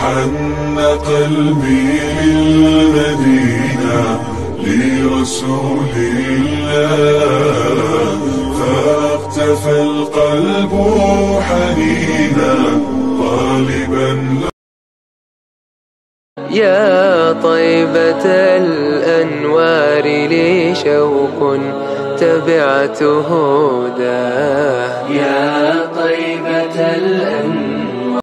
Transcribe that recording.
حن قلبي للمدينة لرسول الله، فاقتفى القلب حنينا طالبا. يا طيبة الأنوار لي شوق تبعت هداه، يا طيبة الأنوار